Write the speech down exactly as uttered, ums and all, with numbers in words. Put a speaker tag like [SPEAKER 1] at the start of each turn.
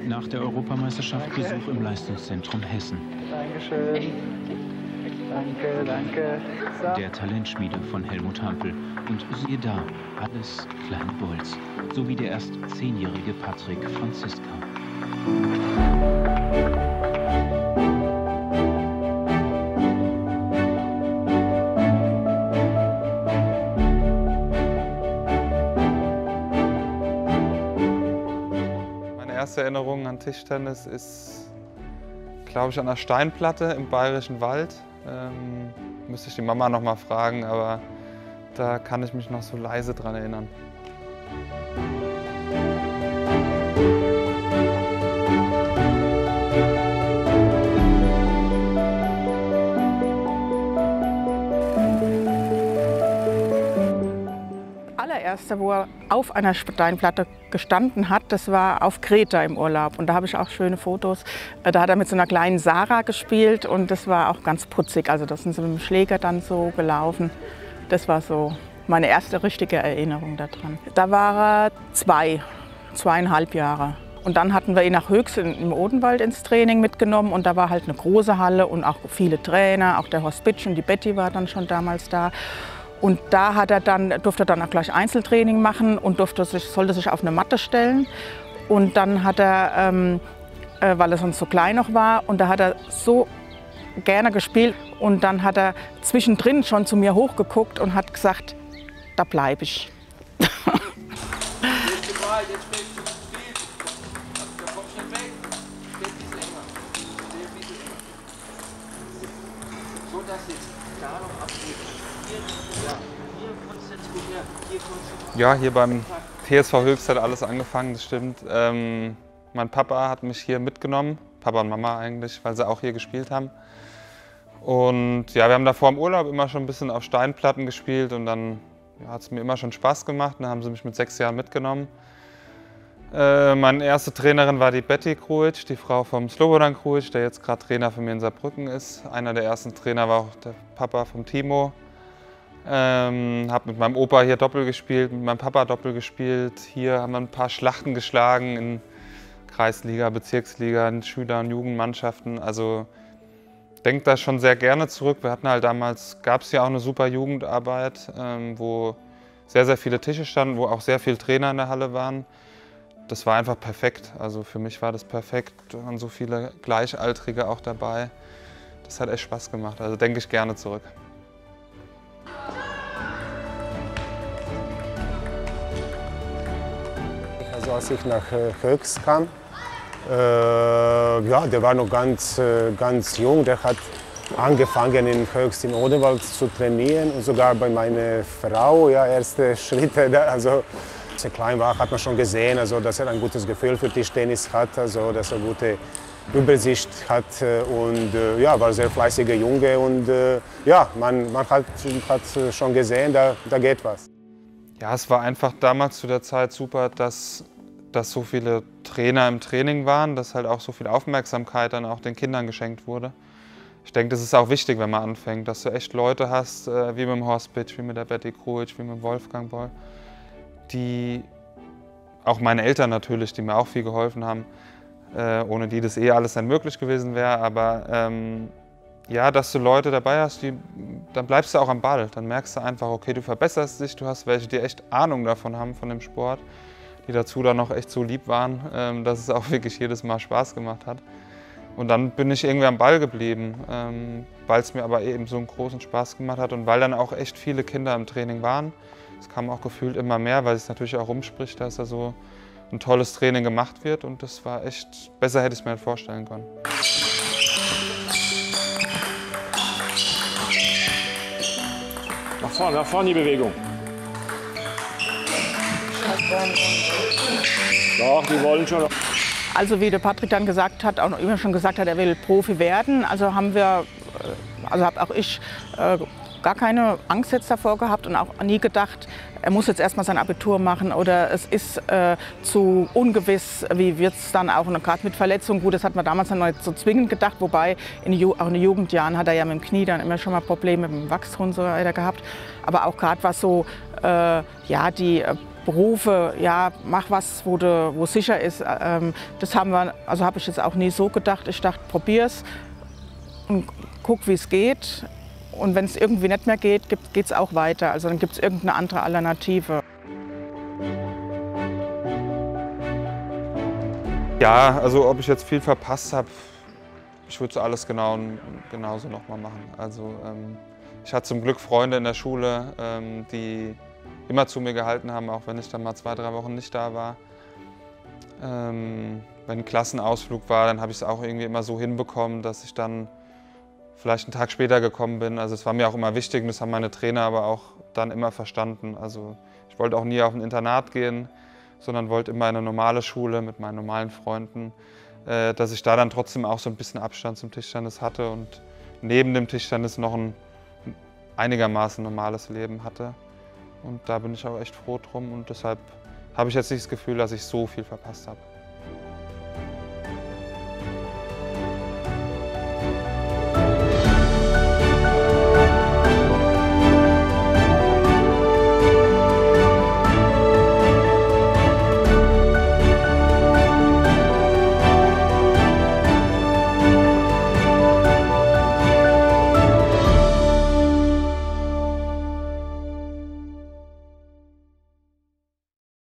[SPEAKER 1] Nach der Europameisterschaft Besuch im Leistungszentrum Hessen.
[SPEAKER 2] Dankeschön. Danke, danke. So.
[SPEAKER 1] Der Talentschmiede von Helmut Hampel. Und siehe da, alles kleine Bolz. So wie der erst zehnjährige Patrick Franziska.
[SPEAKER 3] Meine erste Erinnerung an Tischtennis ist, glaube ich, an der Steinplatte im Bayerischen Wald. Ähm, müsste ich die Mama noch mal fragen, aber da kann ich mich noch so leise dran erinnern.
[SPEAKER 4] Allererste, wo er auf einer Steinplatte gestanden hat, das war auf Kreta im Urlaub. Und da habe ich auch schöne Fotos. Da hat er mit so einer kleinen Sarah gespielt und das war auch ganz putzig. Also das sind sie mit dem Schläger dann so gelaufen. Das war so meine erste richtige Erinnerung daran. Da war er zwei, zweieinhalb Jahre. Und dann hatten wir ihn nach Höchst im Odenwald ins Training mitgenommen und da war halt eine große Halle und auch viele Trainer, auch der Horst Bitsch und die Betty war dann schon damals da. Und da hat er dann, durfte er dann auch gleich Einzeltraining machen und durfte sich, sollte sich auf eine Matte stellen. Und dann hat er, ähm, äh, weil er sonst so klein noch war, und da hat er so gerne gespielt. Und dann hat er zwischendrin schon zu mir hochgeguckt und hat gesagt, da bleibe ich.
[SPEAKER 3] Ja, hier beim T S V Höchst hat alles angefangen, das stimmt. Ähm, mein Papa hat mich hier mitgenommen, Papa und Mama eigentlich, weil sie auch hier gespielt haben. Und ja, wir haben da vor dem Urlaub immer schon ein bisschen auf Steinplatten gespielt und dann ja, hat es mir immer schon Spaß gemacht. Dann haben sie mich mit sechs Jahren mitgenommen. Äh, meine erste Trainerin war die Betty Kruic, die Frau vom Slobodan Kruic, der jetzt gerade Trainer für mich in Saarbrücken ist. Einer der ersten Trainer war auch der Papa vom Timo. Ähm, habe mit meinem Opa hier Doppel gespielt, mit meinem Papa Doppel gespielt. Hier haben wir ein paar Schlachten geschlagen in Kreisliga, Bezirksliga, in Schüler- und Jugendmannschaften. Also denke da schon sehr gerne zurück. Wir hatten halt damals, gab es ja auch eine super Jugendarbeit, ähm, wo sehr, sehr viele Tische standen, wo auch sehr viele Trainer in der Halle waren. Das war einfach perfekt. Also für mich war das perfekt. Da waren so viele Gleichaltrige auch dabei. Das hat echt Spaß gemacht. Also denke ich gerne zurück.
[SPEAKER 5] Also als ich nach Höchst kam, äh, ja, der war noch ganz, äh, ganz jung. Der hat angefangen in Höchst im Odenwald zu trainieren und sogar bei meiner Frau, ja, erste Schritte. Da, also als er klein war, hat man schon gesehen, also, dass er ein gutes Gefühl für Tischtennis hat, also, dass er gute Übersicht hat und äh, ja, war ein sehr fleißiger Junge und äh, ja, man, man hat, hat schon gesehen, da, da geht was.
[SPEAKER 3] Ja, es war einfach damals zu der Zeit super, dass, dass so viele Trainer im Training waren, dass halt auch so viel Aufmerksamkeit dann auch den Kindern geschenkt wurde. Ich denke, das ist auch wichtig, wenn man anfängt, dass du echt Leute hast, äh, wie mit dem Horst Bitsch, wie mit der Betty Kruic, wie mit dem Wolfgang Boll, die, auch meine Eltern natürlich, die mir auch viel geholfen haben, äh, ohne die das eh alles nicht möglich gewesen wäre, aber ähm, ja, dass du Leute dabei hast, die, dann bleibst du auch am Ball. Dann merkst du einfach, okay, du verbesserst dich, du hast welche, die echt Ahnung davon haben, von dem Sport, die dazu dann noch echt so lieb waren, ähm, dass es auch wirklich jedes Mal Spaß gemacht hat. Und dann bin ich irgendwie am Ball geblieben, ähm, weil es mir aber eben so einen großen Spaß gemacht hat und weil dann auch echt viele Kinder im Training waren. Es kam auch gefühlt immer mehr, weil es natürlich auch rumspricht, dass da so ein tolles Training gemacht wird und das war echt, besser hätte ich es mir nicht vorstellen können.
[SPEAKER 6] Nach vorne, nach vorne die Bewegung. Doch, die wollen schon.
[SPEAKER 4] Also wie der Patrick dann gesagt hat, auch immer schon gesagt hat, er will Profi werden, also haben wir, also habe auch ich äh, gar keine Angst jetzt davor gehabt und auch nie gedacht, er muss jetzt erstmal sein Abitur machen oder es ist äh, zu ungewiss, wie wird es dann auch, gerade mit Verletzungen, gut, das hat man damals noch nicht so zwingend gedacht, wobei in Ju auch in den Jugendjahren hat er ja mit dem Knie dann immer schon mal Probleme mit dem Wachstum und so weiter gehabt, aber auch gerade was so, äh, ja, die Berufe, ja, mach was, wo, du, wo sicher ist. Ähm, das haben wir, also habe ich jetzt auch nie so gedacht. Ich dachte, probier's und guck, wie es geht. Und wenn es irgendwie nicht mehr geht, geht es auch weiter. Also dann gibt es irgendeine andere Alternative.
[SPEAKER 3] Ja, also ob ich jetzt viel verpasst habe, ich würde so alles genau, genauso nochmal machen. Also ähm, ich hatte zum Glück Freunde in der Schule, ähm, die immer zu mir gehalten haben, auch wenn ich dann mal zwei, drei Wochen nicht da war. Ähm, wenn ein Klassenausflug war, dann habe ich es auch irgendwie immer so hinbekommen, dass ich dann vielleicht einen Tag später gekommen bin. Also es war mir auch immer wichtig und das haben meine Trainer aber auch dann immer verstanden. Also ich wollte auch nie auf ein Internat gehen, sondern wollte immer in eine normale Schule mit meinen normalen Freunden, äh, dass ich da dann trotzdem auch so ein bisschen Abstand zum Tischtennis hatte und neben dem Tischtennis noch ein einigermaßen normales Leben hatte. Und da bin ich auch echt froh drum und deshalb habe ich jetzt nicht das Gefühl, dass ich so viel verpasst habe.